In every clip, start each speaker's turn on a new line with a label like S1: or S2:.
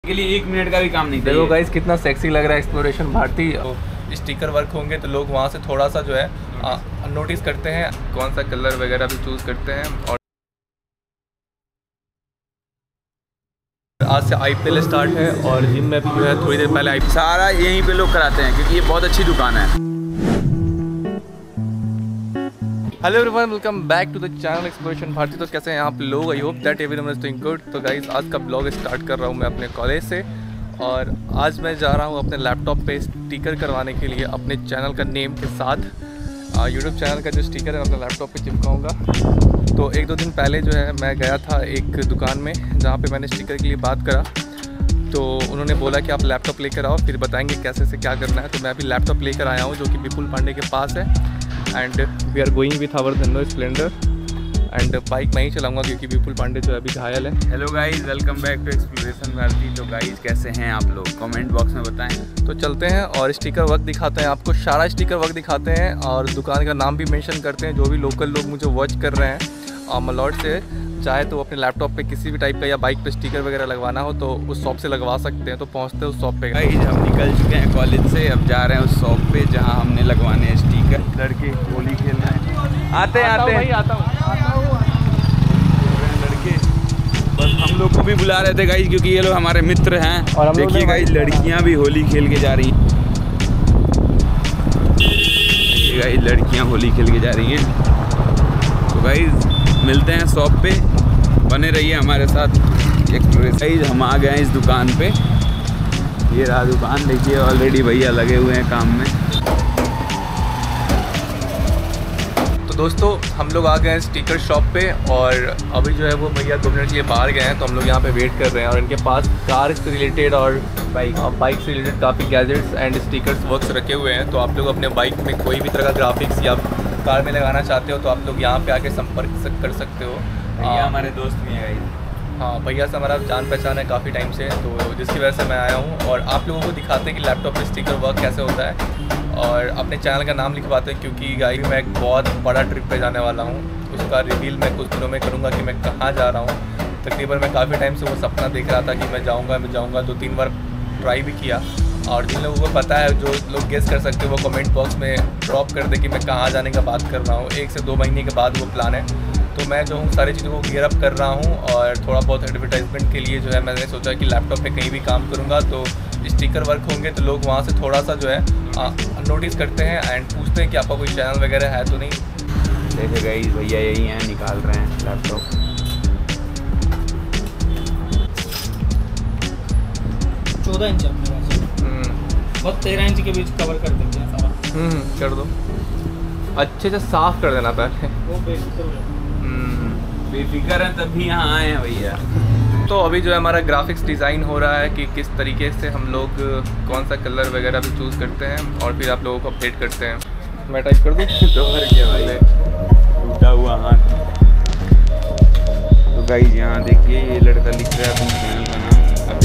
S1: के लिए 1 मिनट का भी काम नहीं।
S2: देखो गाइस कितना सेक्सी लग रहा है एक्सप्लोरेशन भारती।
S3: स्टिकर वर्क होंगे तो लोग वहाँ से थोड़ा सा जो है नोटिस करते हैं, कौन सा कलर वगैरह भी चूज़ करते हैं। और आज से IPL स्टार्ट है और जिम में भी जो है थोड़ी देर पहले
S1: सारा यहीं पे लोग कराते हैं क्योंकि ये बहुत अच्छी दुकान है।
S3: Hello everyone, welcome back to the channel exploration Bharati. तो कैसे हैं आप लोग? I hope that everyone is doing good. तो गाइस आज का ब्लॉग स्टार्ट कर रहा हूँ मैं अपने कॉलेज से और आज मैं जा रहा हूँ अपने लैपटॉप पे स्टिकर करवाने के लिए अपने चैनल का नेम के साथ। यूट्यूब चैनल का जो स्टिकर है अपने लैपटॉप पे चिपकाऊँगा। तो 1-2 दिन पहले जो है मैं गया था एक दुकान में जहाँ पे मैंने स्टिकर के लिए बात करा। तो उन्होंने बोला कि आप लैपटॉप लेकर आओ, फिर बताएंगे कैसे से क्या करना है। तो मैं अभी लैपटॉप लेकर आया हूँ जो कि विपुल पांडे के पास है and we are going with our Dhanno Splendor and bike मैं ही चलाऊँगा क्योंकि विपुल पांडे जो है अभी घायल है।
S1: Hello guys, welcome back to exploration Bharati. तो गाइस कैसे हैं आप लोग, कमेंट बॉक्स में बताएं।
S3: तो चलते हैं और स्टिकर वर्क दिखाते हैं आपको, सारा स्टिकर वर्क दिखाते हैं और दुकान का नाम भी मेंशन करते हैं। जो भी लोकल लोग मुझे वॉच कर रहे हैं मलौट से, चाहे तो अपने लैपटॉप पे किसी भी टाइप का या बाइक पे स्टिकर वगैरह लगवाना हो तो उस शॉप से लगवा सकते हैं। तो पहुंचते हैं उस शॉप पे।
S1: गाइस हम निकल चुके हैं कॉलेज से, अब जा रहे हैं उस शॉप पे जहां हमने लगवाने हैं स्टिकर। लड़के होली खेलना है, आते हैं लड़के। बस हम लोग को भी बुला रहे थे गाइस क्योंकि ये लोग हमारे मित्र हैं। और देखिए गाइस लड़कियां भी होली खेल के जा रही हैं। देखिए गाइस लड़कियां होली खेल के जा रही हैं। तो गाइस मिलते हैं शॉप पे, बने रहिए हमारे साथ एक्सप्लोरेशन। हम आ गए हैं इस दुकान पे, ये रहा दुकान। देखिए ऑलरेडी भैया लगे हुए हैं काम में।
S3: तो दोस्तों हम लोग आ गए हैं स्टिकर शॉप पे और अभी जो है वो भैया 2 मिनट के लिए बाहर गए हैं। तो हम लोग यहाँ पे वेट कर रहे हैं और इनके पास कार से रिलेटेड और बाइक से रिलेटेड काफ़ी गैजेट्स एंड स्टिकर्स वर्क्स रखे हुए हैं। तो आप लोग अपने बाइक में कोई भी तरह का ग्राफिक्स या कार में लगाना चाहते हो तो आप लोग यहाँ पे आके संपर्क कर सकते हो।
S1: भैया हमारे दोस्त भी हैं।
S3: हाँ, भैया से हमारा जान पहचान है काफ़ी टाइम से, तो जिसकी वजह से मैं आया हूँ और आप लोगों को दिखाते हैं कि लैपटॉप पे स्टिकर वर्क कैसे होता है और अपने चैनल का नाम लिखवाते हैं क्योंकि गाइस मैं एक बहुत बड़ा ट्रिप पे जाने वाला हूँ। उसका रिवील मैं कुछ दिनों में करूँगा कि मैं कहाँ जा रहा हूँ। तकरीबन मैं काफ़ी टाइम से वो सपना देख रहा था कि मैं जाऊँगा 2-3 बार ट्राई भी किया। और जिन लोगों को पता है, जो लोग गेस कर सकते हो, वो कमेंट बॉक्स में ड्रॉप कर दे कि मैं कहाँ जाने का बात कर रहा हूँ। 1 से 2 महीने के बाद वो प्लान है। तो मैं जो हूँ सारी चीज़ों को गियर अप कर रहा हूँ और थोड़ा बहुत एडवर्टाइजमेंट के लिए जो है मैंने सोचा कि लैपटॉप पे कहीं भी काम करूँगा तो स्टिकर वर्क होंगे तो लोग वहाँ से थोड़ा सा जो है नोटिस करते हैं एंड पूछते हैं कि आपका कोई चैनल वगैरह है तो नहीं।
S1: देखिए गाइस भैया यही हैं, निकाल रहे हैं लैपटॉप।
S4: 14 इंच अपने पास बहुत 13 इंच के बीच कवर कर देते हैं सारा।
S3: कर दो, अच्छे से साफ कर देना पहले।
S4: वो
S1: बेफिक्र है तभी यहाँ आए हैं भैया।
S3: तो अभी जो है हमारा ग्राफिक्स डिज़ाइन हो रहा है कि किस तरीके से हम लोग कौन सा कलर वगैरह भी चूज़ करते हैं और फिर आप लोगों को अपडेट करते हैं। मैं टाइप कर दूँ
S1: तो भर गया भाई, टूटा हुआ हाथ। तो गाइस यहाँ देखिए ये लड़का लिख रहा है अपने चैनल का नाम। अबे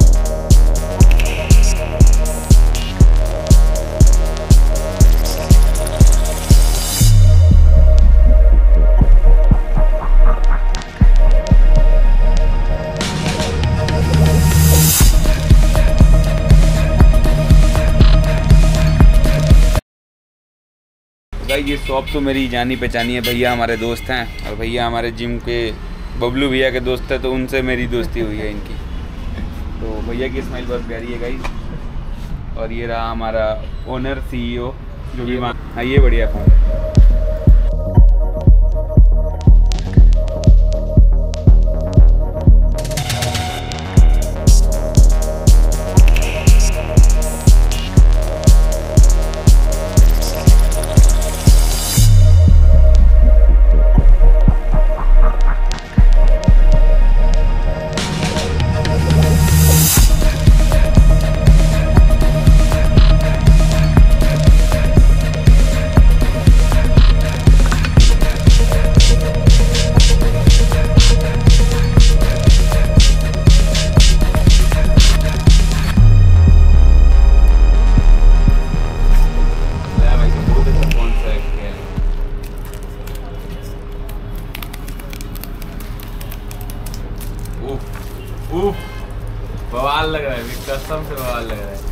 S1: ये शॉप तो मेरी जानी पहचानी है। भैया हमारे दोस्त हैं और भैया हमारे जिम के बबलू भैया के दोस्त हैं, तो उनसे मेरी दोस्ती हुई है इनकी। तो भैया की स्माइल बहुत प्यारी है गाइस। और ये रहा हमारा ओनर CEO जो भी वहाँ। हाँ ये बढ़िया फ़ोन।
S2: बवाल लग रहा है, कसम से बवाल लग रहा है।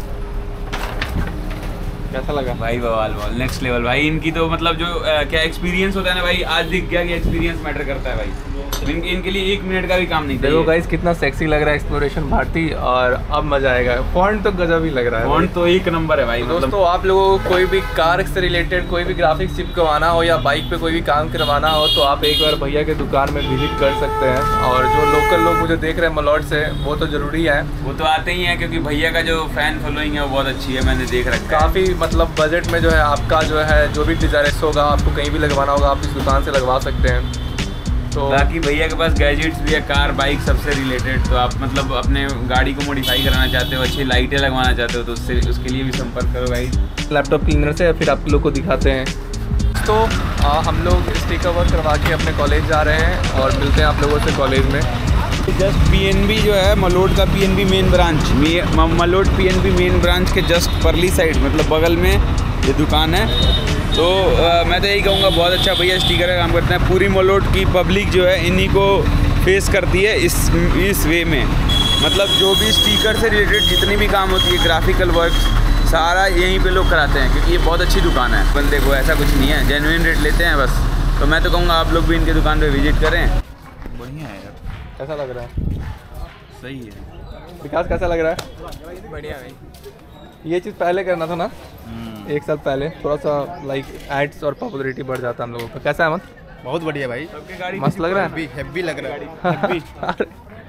S2: कैसा लगा
S1: भाई? बवाल नेक्स्ट लेवल भाई। इनकी तो मतलब जो क्या एक्सपीरियंस होता है ना भाई, आज दिख गया कि एक्सपीरियंस मैटर करता है भाई। इनके लिए 1 मिनट का भी काम नहीं।
S2: देखो गाइस कितना सेक्सी लग रहा है एक्सप्लोरेशन भारती, और अब मजा आएगा। फॉन्ट तो गजब ही लग रहा है,
S1: फॉन्ट तो एक नंबर है भाई।
S3: दोस्तों आप लोगों को कोई भी कार से रिलेटेड कोई भी ग्राफिक्स चिपकवाना हो या बाइक पे कोई भी काम करवाना हो तो आप एक बार भैया के दुकान में विजिट कर सकते हैं। और जो लोकल लोग मुझे देख रहे हैं मलौट से, वो तो ज़रूरी है,
S1: वो तो आते ही हैं क्योंकि भैया का जो फैन फॉलोइंग है वो बहुत अच्छी है, मैंने देख रखा है।
S3: काफ़ी मतलब बजट में जो है आपका जो है जो भी डिज़ायर्स होगा, आपको कहीं भी लगवाना होगा आप इस दुकान से लगवा सकते हैं। तो
S1: बाकी भैया के पास गैजेट्स भी है, कार बाइक सबसे रिलेटेड। तो आप मतलब अपने गाड़ी को मॉडिफाई कराना चाहते हो, अच्छी लाइटें लगवाना चाहते हो तो उसके लिए भी संपर्क करो भाई।
S3: लैपटॉप क्लीनर से फिर आप लोग को दिखाते हैं। तो हम लोग स्टिकर वर्क करवा के अपने कॉलेज जा रहे हैं और मिलते हैं आप लोगों से कॉलेज में।
S1: जस्ट PNB जो है मलोट का PNB main branch, Malout PNB main branch के जस्ट परली साइड मतलब बगल में ये दुकान है। तो मैं तो यही कहूँगा बहुत अच्छा भैया स्टिकर का काम करते हैं। पूरी मलोट की पब्लिक जो है इन्हीं को फेस करती है इस वे में। मतलब जो भी स्टिकर से रिलेटेड जितनी भी काम होती है, ग्राफिकल वर्क सारा यहीं पे लोग कराते हैं क्योंकि ये बहुत अच्छी दुकान है। बंदे को ऐसा कुछ नहीं है, जेन्युइन रेट लेते हैं बस। तो मैं तो कहूँगा आप लोग भी इनके दुकान पे विजिट करें। बढ़िया है यार।
S3: कैसा लग रहा है?
S1: सही है।
S3: विकास कैसा लग रहा है? बढ़िया भाई। ये चीज़ पहले करना था ना, 1 साल पहले, थोड़ा सा लाइक एड्स और पॉपुलरिटी बढ़ जाता हम लोगों का। कैसा है अमन?
S5: बहुत बढ़िया भाई,
S3: मस्त लग रहा है।
S5: हैवी लग रहा है।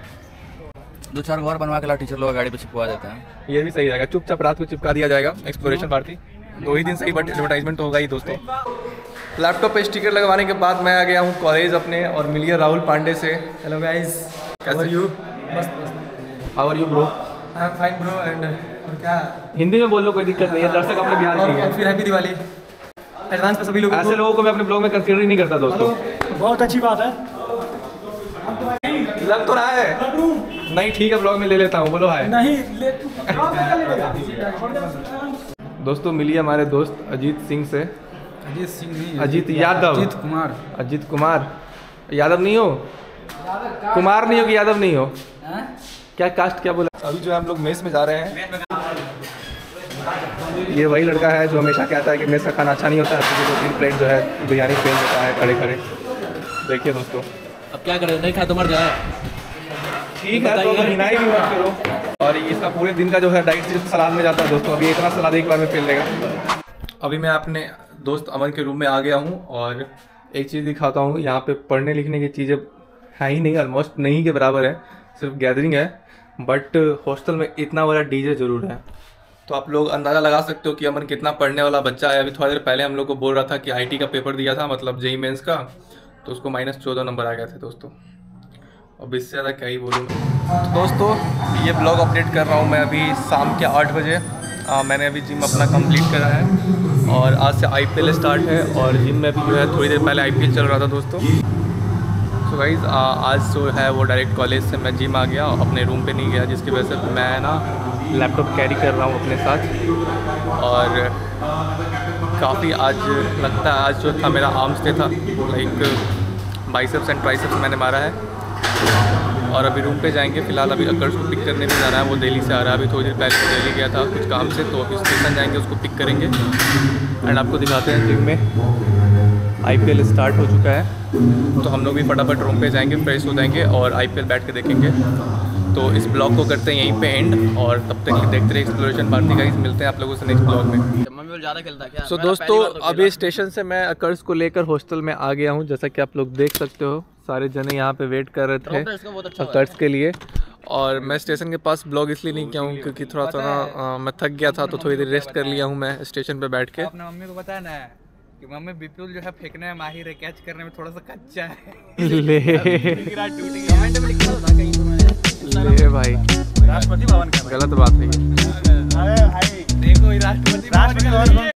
S6: 2-4 और बनवा के ला टीचर लोग गाड़ी पे चिपका देते हैं।
S3: ये भी सही रहेगा, चुपचाप रात को चिपका दिया जाएगा एक्सप्लोरेशन भारती। 2 ही दिन सही बट एडवर्टाइजमेंट तो होगा ही दोस्तों। लैपटॉप पे स्टिकर लगवाने के बाद मैं आ गया हूँ कॉलेज अपने और मिलिए राहुल पांडे से। हेलो गाइस, कैसे you? How are you bro?
S7: I am fine bro and क्या
S3: हिंदी में बोलो, कोई दिक्कत नहीं है, दर्शक अपने बिहार के हैं।
S7: फिर हैप्पी दिवाली एडवांस पे सभी लोगों
S3: ऐसे लोगों को मैं अपने ब्लॉग में कंसीडर ही नहीं करता दोस्तों।
S7: बहुत अच्छी बात है।
S3: लग तो रहा है नहीं, ठीक है ब्लॉग में ले लेता हूँ, बोलो हाय।
S7: नहीं
S3: दोस्तों मिलिए हमारे दोस्त अजीत सिंह से।
S7: अजीत सिंह नहीं,
S3: अजीत यादव। अजीत कुमार यादव नहीं हो? कुमार नहीं हो कि यादव नहीं हो? क्या कास्ट क्या बोला? अभी जो है हम लोग मेस में जा रहे हैं। ये वही लड़का है जो हमेशा कहता है कि मेस का खाना अच्छा नहीं होता है, तो 2-3 प्लेट जो है बिरयानी फेल देता है खड़े खड़े। देखिए दोस्तों,
S6: अब क्या करें, नहीं खा तो मर जाए।
S3: ठीक है तो महीना ही मत करो। और इसका पूरे दिन का जो है डाइट सिर्फ सलाद में जाता है दोस्तों। अभी इतना सलाद एक बार में फेल लेगा। अभी मैं अपने दोस्त अमन के रूम में आ गया हूँ और एक चीज़ दिखाता हूँ। यहाँ पे पढ़ने लिखने की चीज़ें है ही नहीं, ऑलमोस्ट नहीं के बराबर है, सिर्फ गैदरिंग है। बट हॉस्टल में इतना बड़ा डीजे ज़रूर है, तो आप लोग अंदाज़ा लगा सकते हो कि अमन कितना पढ़ने वाला बच्चा है। अभी थोड़ी देर पहले हम लोग को बोल रहा था कि IT का पेपर दिया था, मतलब JEE मेंस का, तो उसको -14 नंबर आ गए थे दोस्तों। अब इससे ज़्यादा क्या ही बोलूँ। तो दोस्तों ये ब्लॉग अपडेट कर रहा हूँ मैं अभी शाम के 8 बजे। मैंने अभी जिम अपना कंप्लीट करा है और आज से IPL स्टार्ट है और जिम में भी जो है थोड़ी देर पहले IPL चल रहा था दोस्तों। सो गाइज़ आज जो है वो डायरेक्ट कॉलेज से मैं जिम आ गया, अपने रूम पे नहीं गया, जिसकी वजह से मैं ना लैपटॉप कैरी कर रहा हूँ अपने साथ। और काफ़ी आज लगता है, आज जो था मेरा आर्म्स डे था, लाइक बाइसेप्स एंड ट्राइसेप्स मैंने मारा है। और अभी रूम पे जाएंगे, फिलहाल अभी अकर्स को पिक करने भी जाना है, वो दिल्ली से आ रहा है। अभी थोड़ी देर पहले दिल्ली गया था कुछ काम से, तो अभी स्टेशन जाएंगे, उसको पिक करेंगे एंड आपको दिखाते हैं। जिम में IPL स्टार्ट हो चुका है, तो हम लोग भी फटाफट रूम पे जाएंगे, फ्रेश हो जाएंगे और IPL बैठ के देखेंगे। तो इस ब्लॉग को करते हैं यहीं पे एंड और तब तक देखते रहे एक्सप्लोरेशन भारती गाइस। मिलते हैं आप लोगों से नेक्स्ट ब्लॉग में।
S6: ज़्यादा खेलता है क्या?
S3: सो दोस्तों अभी स्टेशन से मैं अकर्स को लेकर हॉस्टल में आ गया हूँ। जैसा कि आप लोग देख सकते हो, सारे जने यहाँ पे वेट कर रहे थे अकर्स के लिए। और मैं स्टेशन के पास ब्लॉग इसलिए नहीं किया हूँ क्योंकि थोड़ा सा ना मैं थक गया था, तो थोड़ी देर रेस्ट कर लिया हूँ मैं स्टेशन पे बैठ के।
S2: अपने मम्मी को बताया ना कि मम्मी विपुल जो है फेंकने में माहिर है, कैच करने में थोड़ा सा कच्चा है।
S3: ले भाई,
S2: राष्ट्रपति भवन का
S3: गलत बात है ये।
S2: देखो राष्ट्रपति भवन